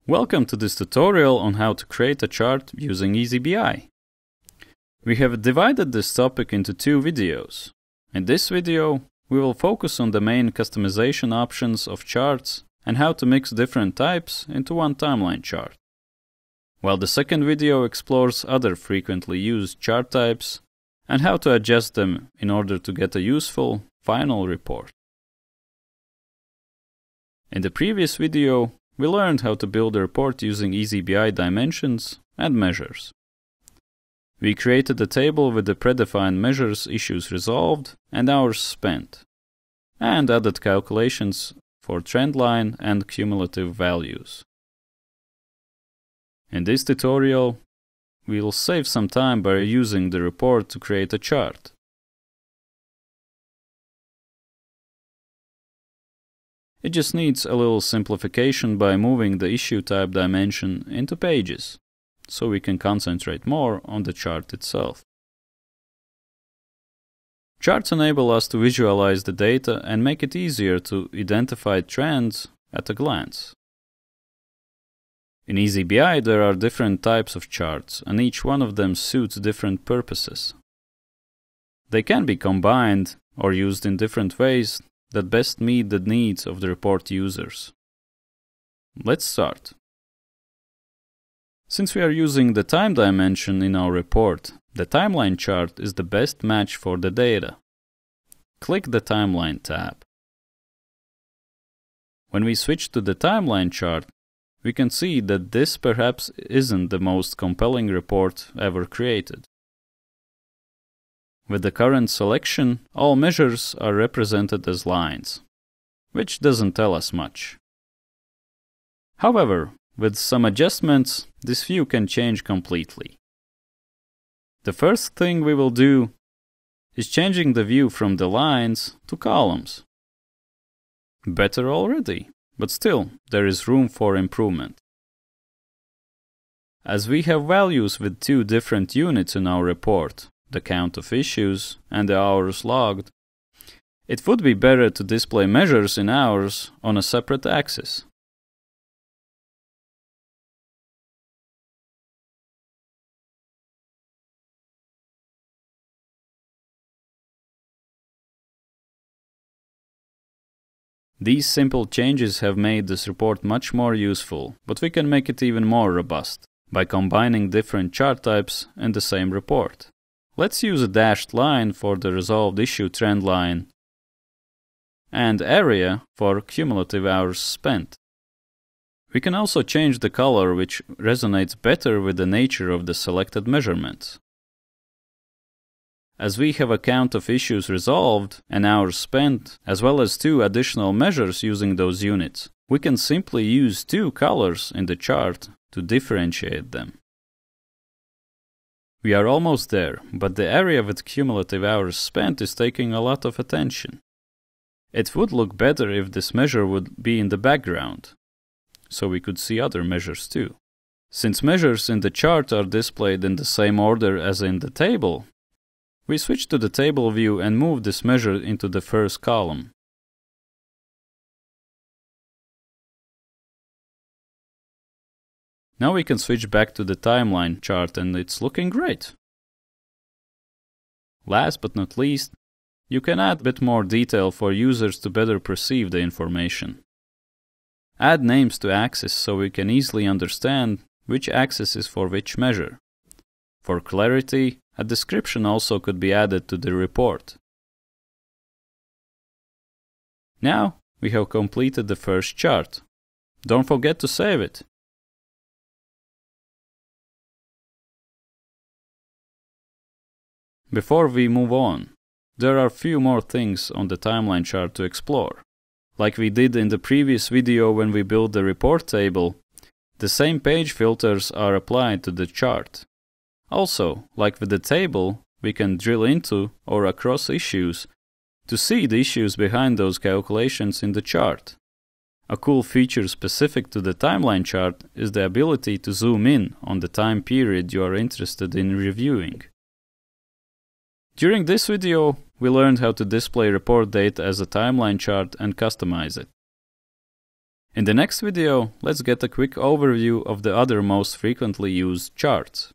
Welcome to this tutorial on how to create a chart using eazyBI. We have divided this topic into two videos. In this video, we will focus on the main customization options of charts and how to mix different types into one timeline chart. While the second video explores other frequently used chart types and how to adjust them in order to get a useful final report. In the previous video, we learned how to build a report using eazyBI dimensions and measures. We created a table with the predefined measures, issues resolved, and hours spent, and added calculations for trend line and cumulative values. In this tutorial, we will save some time by using the report to create a chart. It just needs a little simplification by moving the issue type dimension into pages, so we can concentrate more on the chart itself. Charts enable us to visualize the data and make it easier to identify trends at a glance. In eazyBI, there are different types of charts, and each one of them suits different purposes. They can be combined or used in different ways that best meet the needs of the report users. Let's start. Since we are using the time dimension in our report, the timeline chart is the best match for the data. Click the Timeline tab. When we switch to the timeline chart, we can see that this perhaps isn't the most compelling report ever created. With the current selection, all measures are represented as lines, which doesn't tell us much. However, with some adjustments, this view can change completely. The first thing we will do is changing the view from the lines to columns. Better already, but still, there is room for improvement. As we have values with two different units in our report, the count of issues and the hours logged, it would be better to display measures in hours on a separate axis. These simple changes have made this report much more useful, but we can make it even more robust by combining different chart types in the same report. Let's use a dashed line for the resolved issue trend line and area for cumulative hours spent. We can also change the color, which resonates better with the nature of the selected measurements. As we have a count of issues resolved and hours spent, as well as two additional measures using those units, we can simply use two colors in the chart to differentiate them. We are almost there, but the area with cumulative hours spent is taking a lot of attention. It would look better if this measure would be in the background, so we could see other measures too. Since measures in the chart are displayed in the same order as in the table, we switch to the table view and move this measure into the first column. Now we can switch back to the timeline chart and it's looking great. Last but not least, you can add a bit more detail for users to better perceive the information. Add names to axes so we can easily understand which axis is for which measure. For clarity, a description also could be added to the report. Now we have completed the first chart. Don't forget to save it. Before we move on, there are a few more things on the timeline chart to explore. Like we did in the previous video when we built the report table, the same page filters are applied to the chart. Also, like with the table, we can drill into or across issues to see the issues behind those calculations in the chart. A cool feature specific to the timeline chart is the ability to zoom in on the time period you are interested in reviewing. During this video, we learned how to display report data as a timeline chart and customize it. In the next video, let's get a quick overview of the other most frequently used charts.